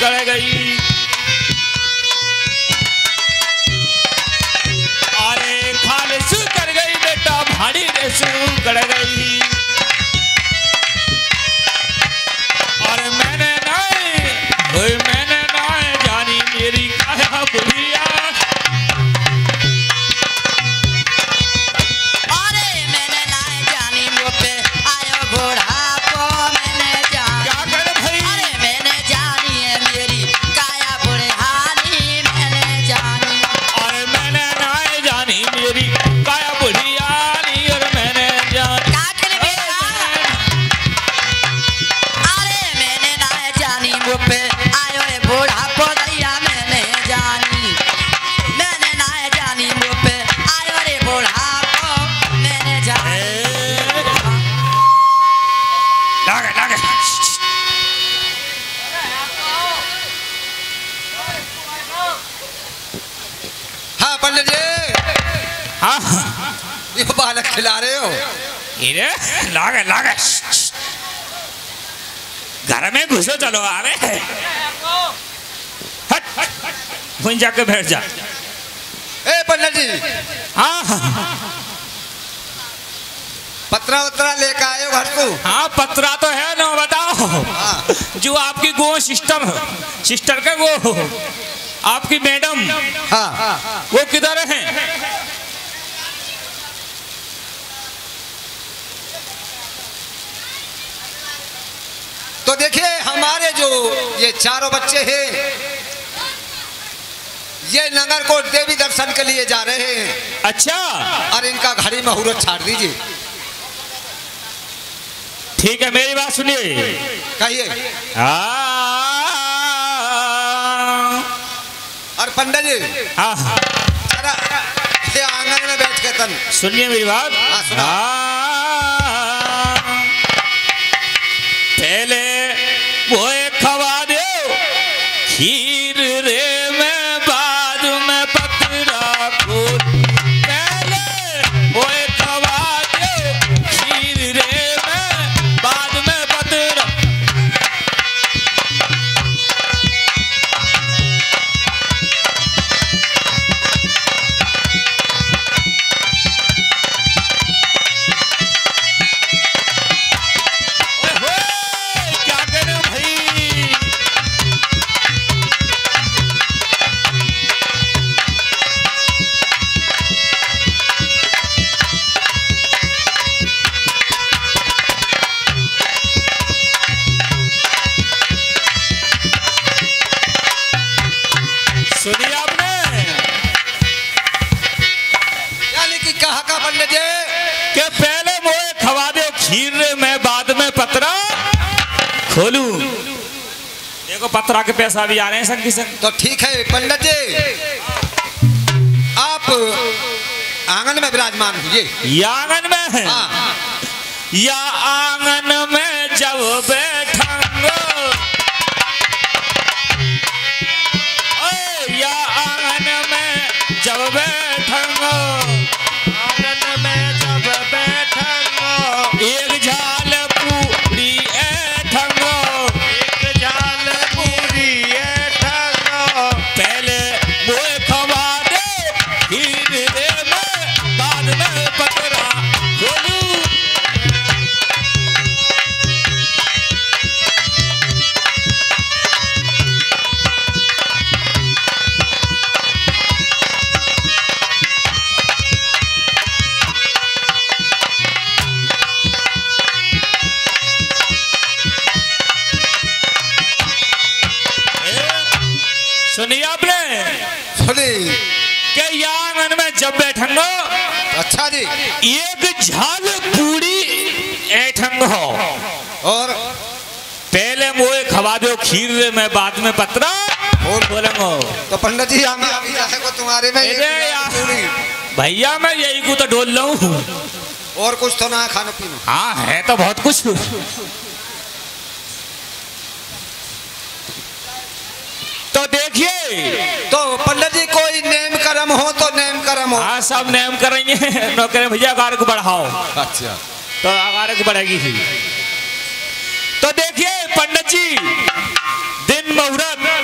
कर गई। अरे खालिस कर गई बेटा भाड़ी रेसू कर गई। और मैंने ना जानी मेरी काया बुढ़िया। बालक खिला रहे हो? लागे घर में घुसो चलो आवे। हट वहीं जाके बैठ जा। ए पंडित जी, हाँ पत्रा वत्रा लेकर आए हो घर को? हाँ पत्रा तो है ना, बताओ। हाँ। जो आपकी गो सिस्टर का गो आपकी मैडम, हाँ वो किधर है? तो देखिए हमारे जो ये चारों बच्चे हैं ये नगरकोट देवी दर्शन के लिए जा रहे हैं। अच्छा। और इनका घड़ी मुहूर्त छाड़ दीजिए। ठीक है मेरी बात सुनिए। कहिए। और पंडित जी, हाँ ये आंगन में बैठ के तन सुनिए मेरी बात। पहले वो खवा दो खीर रे मैं बाद में पतरा खोल। पहले वो खवा दो खीर रे मैं बाद में पतरा। सुनिए आपने यानी कि कहा का पंडित जी कि पहले मोए खवा दो खीर रे मैं बाद में पतरा खोलू। देखो पतरा के पैसा भी आ रहे हैं संग की संग। तो ठीक है पंडित जी, आप आंगन में विराजमान हुए। या आंगन में है? हाँ। या आंगन में जब बैठूंगा, या आंगन में जब बैठूंगा, आंगन में जब बैठूंगा एक झाल पूरी ऐठूंगा, एक झाल पूरी ऐठूंगा। पहले वो खवा दे खीर रे मैं बाद में पतरा खोलू। सुनिए आपने? सुनी। कि आंगन में जब बैठूंगा, अच्छा जी, एक झाल पूरी ऐठूंगा और पहले मोए खवा दो खीर में बाद में पतरा बोलेंगे। तो पंडित जी हमें को तुम्हारे में भैया मैं यही को तो डोल रहा हूँ, और कुछ तो ना खाना पीना। हाँ है तो बहुत कुछ। तो देखिए, तो पंडित जी कोई नेम कर्म हो तो नेम कर्म हो। हाँ सब नेम करेंगे। न करें भैया आकार को बढ़ाओ। अच्छा तो आकार को बढ़ेगी ही। तो देखिए पंडित जी दिन मुहूर्त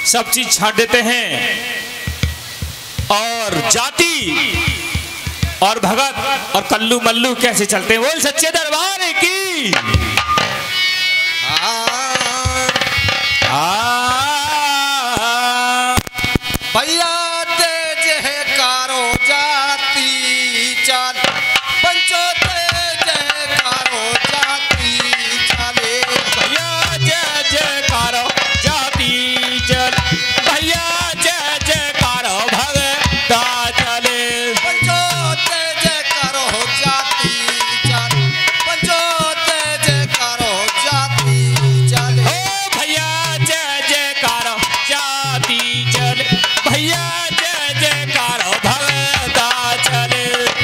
सब चीज छाट देते हैं और जाति और भगत और कल्लू मल्लू कैसे चलते हैं। बोल सच्चे दरबार की। भैया तेज है कारो जाती चाल, पंचो तेज है कारो जाती चाले। भैया जय जय कारो जाती चल, भैया जय जय कारो भगता चले। पंचो तेज कारो जाती चाल, पंचो तेज कारो जाती चाले। ओ भैया जय जय कारो जाती चल, भैया जय जय कारो भगता चले।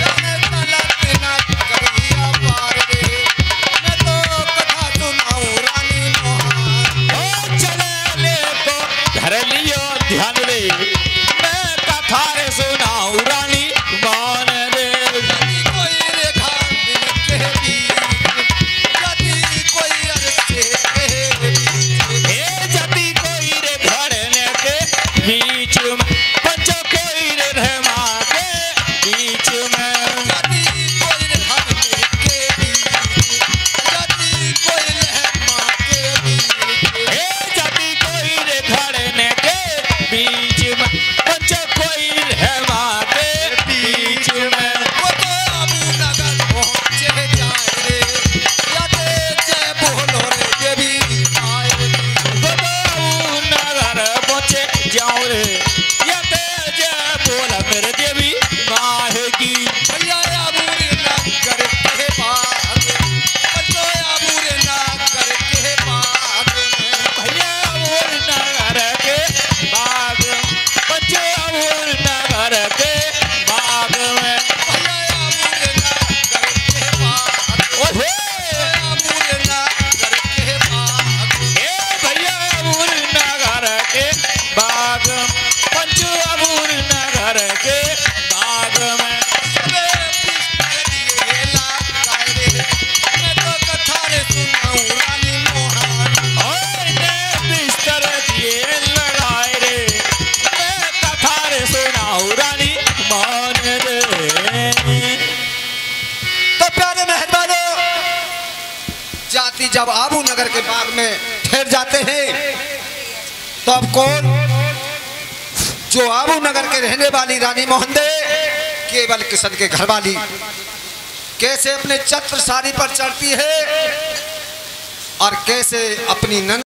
धर लियो ध्यान रे, मैं कथा रे सुनाऊं रानी मान रे। कोई रेखा दिल के बीच, यदि कोई अरसे के बीच। हे जति कोई रे भरने के बीच में, पंचो कोई रे रहमा के बीच में। यदि कोई रेखा दिल के बीच, यदि कोई रहमा के बीच। हे जति कोई रे भरने के बीच में, पंचो कोई रहमा के बीच में। वो तो अबू नगर पहुँचे जाए रे, यदि जय बोलो रे देवी आए रे। बताऊं नगर पहुंचे जाऊं रे, या तेज बोला मेरे देवी माहेगी। भैया अबूरे नगर के बाग, पंचो अबूरे नगर के बाग में। भैया अबूर नगर के बाग, बच्चे अबूर नगर के बाग में। भैया अबूरे नगर के बाग, ओहे अबूरे नगर के बाग। ए भैया अबूर नगर के बाग, पंचू अबूर नगर के बाग में। सबे बिस्तर दिए लगाए रे, मैं तो कथा रे सुनाऊं रानी मोहन। और ने बिस्तर दिए लगाए रे, मैं कथा रे सुनाऊं रानी मान रे। तो प्यारे मेहरबानों, जाति जब आबू नगर के बाग में ठहर जाते हैं तो अब कौन, जो आबू नगर के रहने वाली रानी मोहंदे केवल किशन के घर वाली कैसे अपने छत्र सारी पर चढ़ती है और कैसे अपनी नंद